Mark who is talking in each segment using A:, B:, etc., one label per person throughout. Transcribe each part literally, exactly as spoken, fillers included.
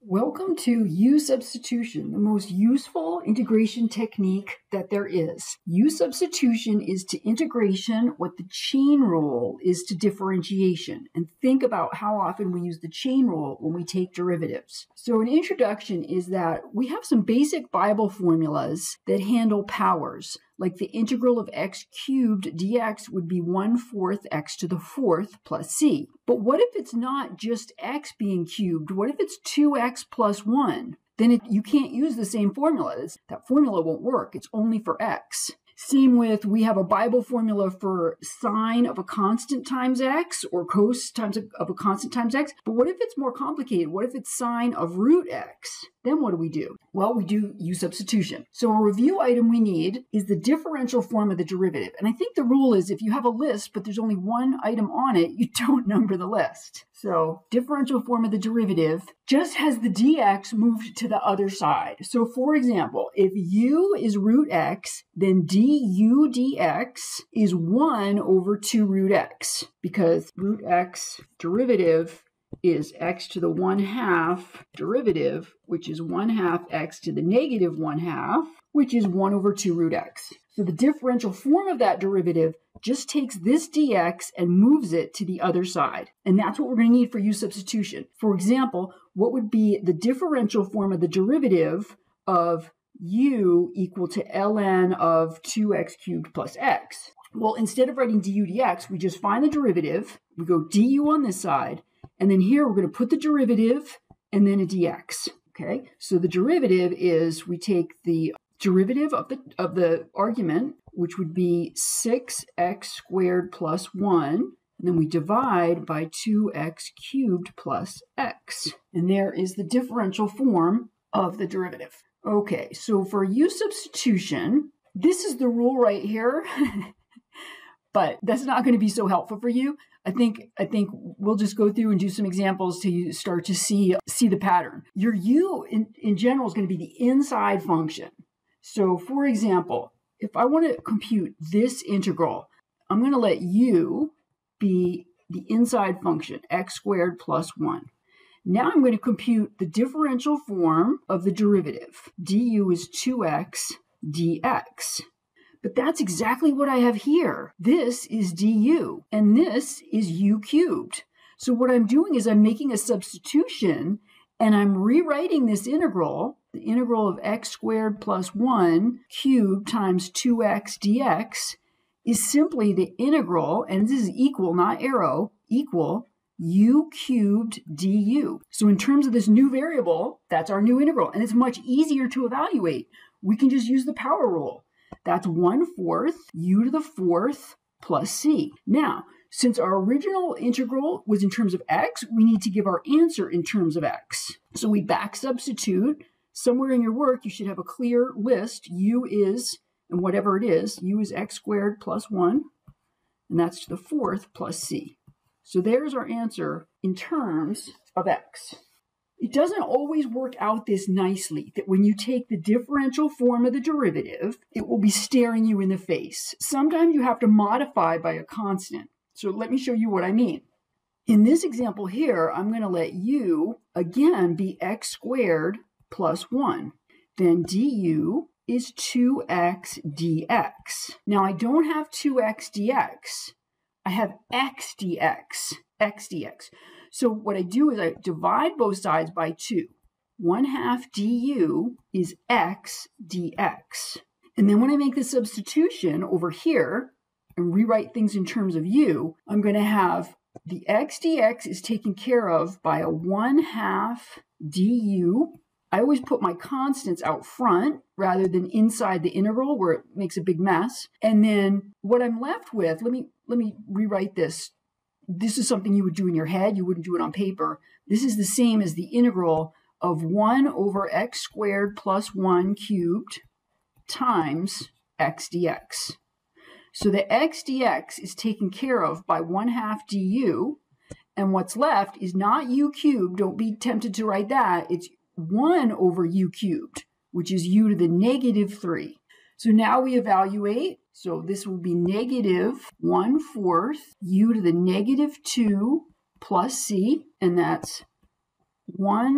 A: Welcome to U substitution, the most useful integration technique that there is. U substitution is to integration what the chain rule is to differentiation. And think about how often we use the chain rule when we take derivatives. So an introduction is that we have some basic Bible formulas that handle powers. Like the integral of x cubed dx would be one fourth x to the fourth plus c. But what if it's not just x being cubed? What if it's two x plus one? Then it, you can't use the same formula. It's, that formula won't work. It's only for x. Same with, we have a Bible formula for sine of a constant times x or cos times a, of a constant times x. But what if it's more complicated? What if it's sine of root x? Then what do we do? Well, we do U substitution. So a review item we need is the differential form of the derivative. And I think the rule is if you have a list, but there's only one item on it, you don't number the list. So differential form of the derivative just has the dx moved to the other side. So for example, if u is root x, then du dx is one over two root x, because root x derivative is x to the one half derivative, which is one half x to the negative one half, which is one over two root x. So the differential form of that derivative just takes this dx and moves it to the other side. And that's what we're going to need for U substitution. For example, what would be the differential form of the derivative of u equal to ln of two x cubed plus x? Well, instead of writing du dx, we just find the derivative, we go du on this side, and then here we're going to put the derivative and then a dx, okay? So the derivative is we take the derivative of the, of the argument, which would be six x squared plus one, and then we divide by two x cubed plus x. And there is the differential form of the derivative. Okay, so for U substitution, this is the rule right here, but that's not going to be so helpful for you. I think I think we'll just go through and do some examples to start to see, see the pattern. Your u in, in general is going to be the inside function. So for example, if I want to compute this integral, I'm going to let u be the inside function, x squared plus one. Now I'm going to compute the differential form of the derivative. Du is two x dx. But that's exactly what I have here. This is du, and this is u cubed. So what I'm doing is I'm making a substitution, and I'm rewriting this integral, the integral of x squared plus one cubed times two x dx is simply the integral, and this is equal, not arrow, equal u cubed du. So in terms of this new variable, that's our new integral, and it's much easier to evaluate. We can just use the power rule. That's one fourth u to the fourth plus c. Now, since our original integral was in terms of x, we need to give our answer in terms of x. So we back substitute. Somewhere in your work, you should have a clear list. U is, and whatever it is, u is x squared plus one, and that's to the fourth plus c. So there's our answer in terms of x. It doesn't always work out this nicely, that when you take the differential form of the derivative, it will be staring you in the face. Sometimes you have to modify by a constant. So let me show you what I mean. In this example here, I'm going to let u, again, be x squared plus one. Then du is two x dx. Now, I don't have two x dx. I have x dx, x dx. So what I do is I divide both sides by two. one half du is x dx. And then when I make the substitution over here and rewrite things in terms of u, I'm going to have the x dx is taken care of by a one half du. I always put my constants out front rather than inside the integral where it makes a big mess. And then what I'm left with, let me, let me rewrite this. This is something you would do in your head. You wouldn't do it on paper. This is the same as the integral of one over x squared plus one cubed times x dx. So the x dx is taken care of by one half du, and what's left is not u cubed. Don't be tempted to write that. It's one over u cubed, which is u to the negative three. So now we evaluate. So this will be negative one fourth u to the negative two plus c, and that's one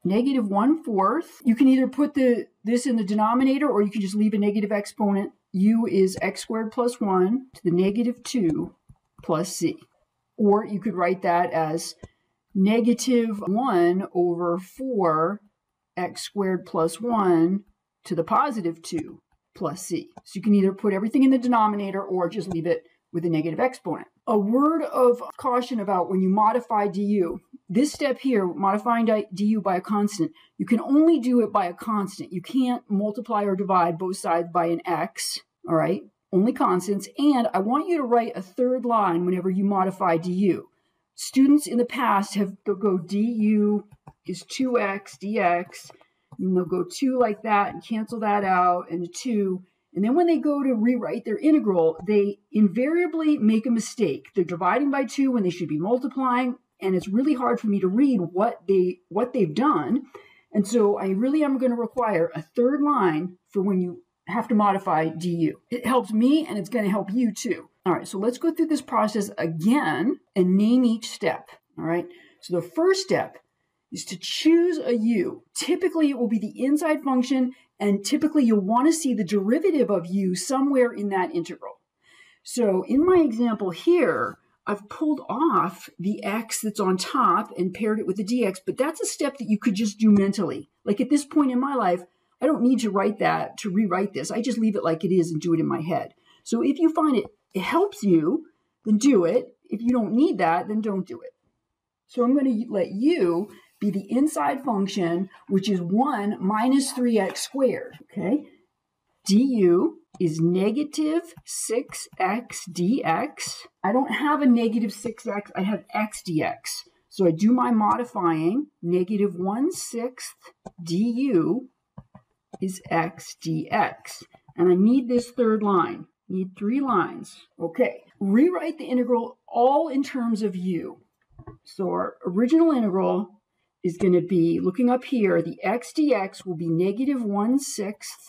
A: negative one fourth. You can either put the this in the denominator or you can just leave a negative exponent. U is x squared plus one to the negative two plus c. Or you could write that as negative one over four x squared plus one to the positive two plus c. So you can either put everything in the denominator or just leave it with a negative exponent. A word of caution about when you modify du. This step here, modifying du by a constant, you can only do it by a constant. You can't multiply or divide both sides by an x, all right? Only constants. And I want you to write a third line whenever you modify du. Students in the past have to go du is two x dx, and they'll go two like that and cancel that out and a two. And then when they go to rewrite their integral, they invariably make a mistake. They're dividing by two when they should be multiplying, and it's really hard for me to read what, they, what they've done. And so I really am going to require a third line for when you have to modify du. It helps me, and it's going to help you too. All right, so let's go through this process again and name each step. All right, so the first step is to choose a u. Typically, it will be the inside function, and typically you'll want to see the derivative of u somewhere in that integral. So in my example here, I've pulled off the x that's on top and paired it with the dx, but that's a step that you could just do mentally. Like at this point in my life, I don't need to write that to rewrite this. I just leave it like it is and do it in my head. So if you find it, it helps you, then do it. If you don't need that, then don't do it. So I'm going to let u be the inside function, which is one minus three x squared, okay? Du is negative six x dx. I don't have a negative six x, I have x dx. So I do my modifying, negative one sixth du is x dx. And I need this third line, need three lines. Okay, rewrite the integral all in terms of u. So our original integral is going to be, looking up here, the x dx will be negative one sixth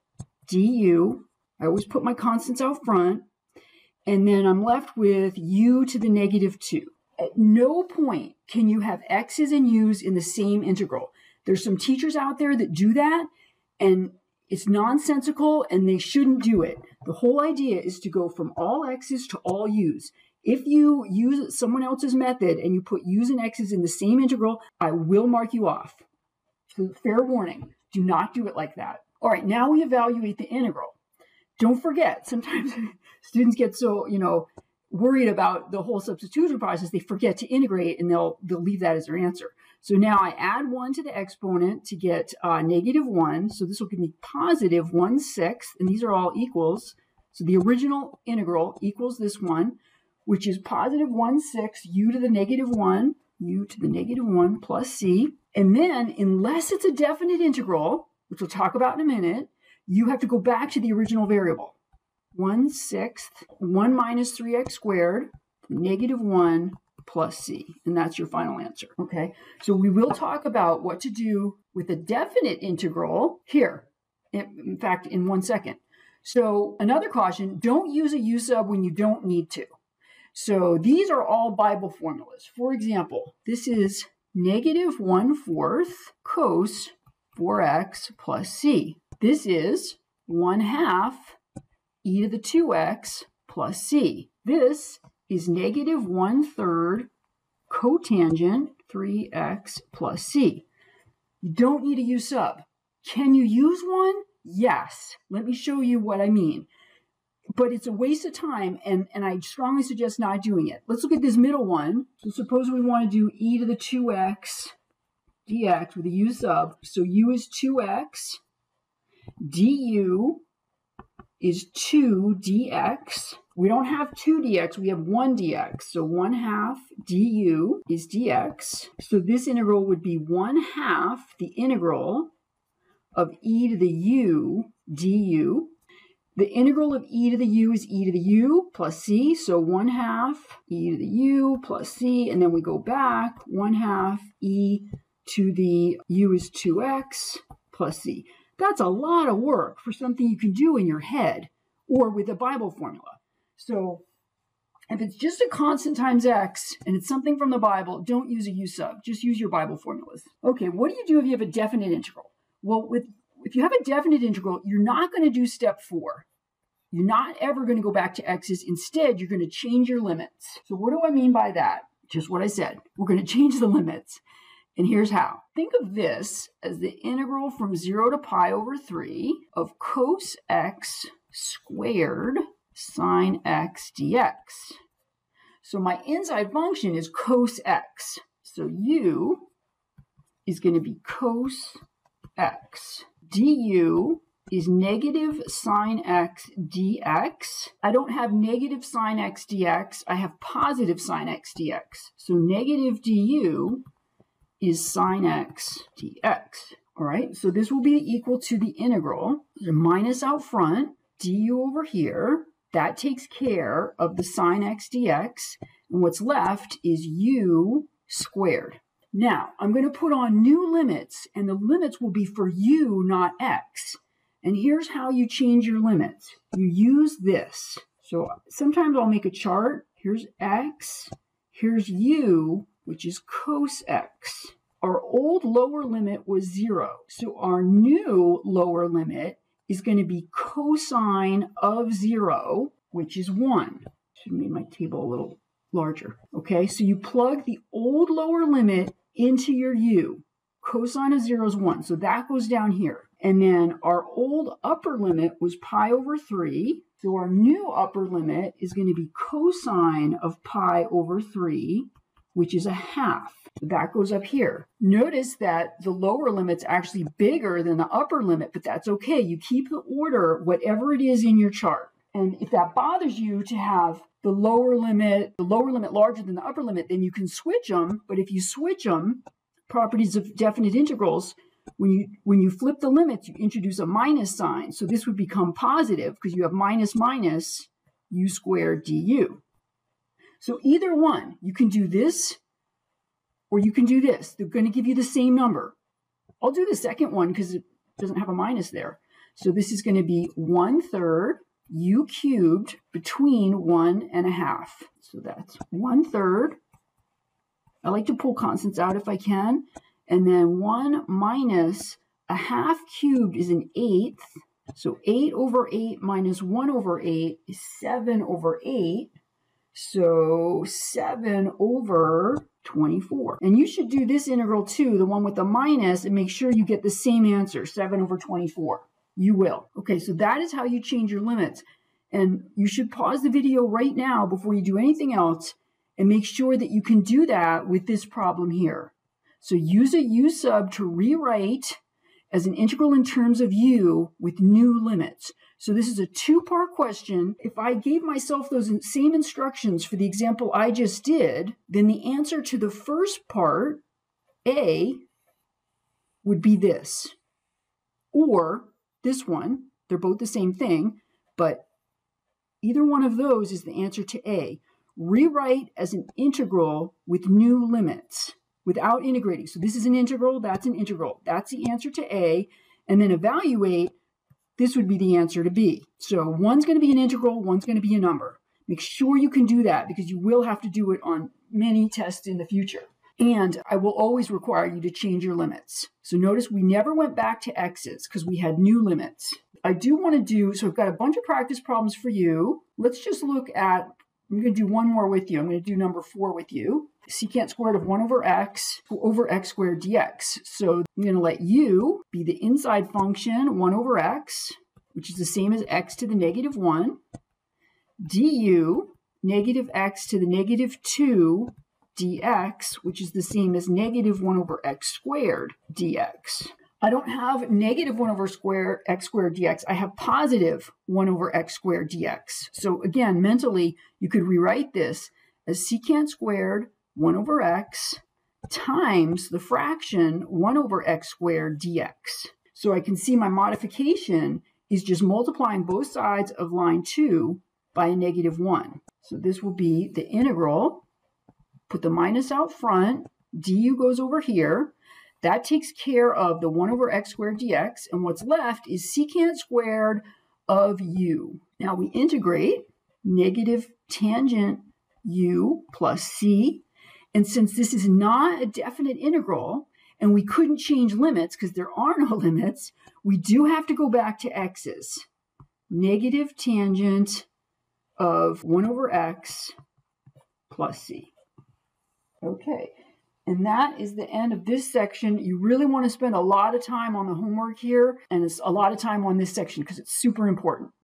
A: du. I always put my constants out front. And then I'm left with u to the negative two. At no point can you have x's and u's in the same integral. There's some teachers out there that do that, and it's nonsensical, and they shouldn't do it. The whole idea is to go from all x's to all u's. If you use someone else's method and you put u's and x's in the same integral, I will mark you off. So fair warning, do not do it like that. All right, now we evaluate the integral. Don't forget, sometimes students get so, you know, worried about the whole substitution process, they forget to integrate, and they'll, they'll leave that as their answer. So now I add one to the exponent to get uh, negative one. So this will give me positive one sixth, and these are all equals. So the original integral equals this one, which is positive one sixth u to the negative one, u to the negative one plus c. And then, unless it's a definite integral, which we'll talk about in a minute, you have to go back to the original variable. one sixth, one minus three x squared, negative one plus c. And that's your final answer, okay? So we will talk about what to do with a definite integral here, in fact, in one second. So another caution, don't use a u sub when you don't need to. So these are all Bible formulas. For example, this is negative one fourth cos four x plus c. This is one half e to the two x plus c. This is negative one third cotangent three x plus c. You don't need a u sub. Can you use one? Yes. Let me show you what I mean. But it's a waste of time, and, and I strongly suggest not doing it. Let's look at this middle one. So suppose we want to do e to the two x dx with a u sub. So u is two x, du is two dx. We don't have two dx, we have one dx. So one half du is dx. So this integral would be one half the integral of e to the u du. The integral of e to the u is e to the u plus c, so one half e to the u plus c, and then we go back, one half e to the u is two x plus c. That's a lot of work for something you can do in your head or with a Bible formula. So If it's just a constant times x and it's something from the Bible, don't use a u sub. Just use your Bible formulas. Okay, what do you do if you have a definite integral? Well, with if you have a definite integral, you're not going to do step four. You're not ever going to go back to x's. Instead, you're going to change your limits. So what do I mean by that? Just what I said. We're going to change the limits. And here's how. Think of this as the integral from zero to pi over three of cos x squared sine x dx. So my inside function is cos x. So u is going to be cos x. du is negative sine x dx. I don't have negative sine x dx. I have positive sine x dx. So negative du is sine x dx. All right, so this will be equal to the integral. There's a minus out front, du over here. That takes care of the sine x dx. And what's left is u squared. Now, I'm going to put on new limits, and the limits will be for u, not x. And here's how you change your limits. You use this. So sometimes I'll make a chart. Here's x. Here's u, which is cos x. Our old lower limit was zero. So our new lower limit is going to be cosine of zero, which is one. Should have made my table a little larger. Okay, so you plug the old lower limit into your u. Cosine of zero is one, so that goes down here. And then our old upper limit was pi over three. So our new upper limit is going to be cosine of pi over three, which is a half. So that goes up here. Notice that the lower limit's actually bigger than the upper limit, but that's okay. You keep the order, whatever it is in your chart. And if that bothers you to have the lower limit, the lower limit larger than the upper limit, then you can switch them. But if you switch them, properties of definite integrals, when you when you flip the limits, you introduce a minus sign. So this would become positive because you have minus minus u squared du. So either one, you can do this or you can do this. They're going to give you the same number. I'll do the second one because it doesn't have a minus there. So this is going to be one third u cubed between one and a half. So that's one third. I like to pull constants out if I can. And then one minus a half cubed is an eighth. So eight over eight minus one over eight is seven over eight. So seven over twenty-four. And you should do this integral too, the one with the minus, and make sure you get the same answer, seven over twenty-four. You will. Okay, so that is how you change your limits. And you should pause the video right now before you do anything else and make sure that you can do that with this problem here. So use a u sub to rewrite as an integral in terms of u with new limits. So this is a two-part question. If I gave myself those same instructions for the example I just did, then the answer to the first part, A, would be this. Or this one, they're both the same thing, but either one of those is the answer to A. Rewrite as an integral with new limits without integrating. So this is an integral, that's an integral. That's the answer to A. And then evaluate, this would be the answer to B. So one's going to be an integral, one's going to be a number. Make sure you can do that because you will have to do it on many tests in the future. And I will always require you to change your limits. So notice we never went back to x's because we had new limits. I do want to do, so I've got a bunch of practice problems for you. Let's just look at, I'm going to do one more with you. I'm going to do number four with you. Secant squared of one over x over x squared dx. So I'm going to let u be the inside function, one over x, which is the same as x to the negative one, du, negative x to the negative two, dx, which is the same as negative one over x squared dx. I don't have negative one over square x squared dx. I have positive one over x squared dx. So again, mentally, you could rewrite this as secant squared one over x times the fraction one over x squared dx. So I can see my modification is just multiplying both sides of line two by a negative one. So this will be the integral. Put the minus out front, du goes over here. That takes care of the one over x squared dx, and what's left is secant squared of u. Now we integrate negative tangent u plus c. And since this is not a definite integral, and we couldn't change limits because there are no limits, we do have to go back to x's. Negative tangent of one over x plus c. Okay, and that is the end of this section. You really want to spend a lot of time on the homework here and it's a lot of time on this section because it's super important.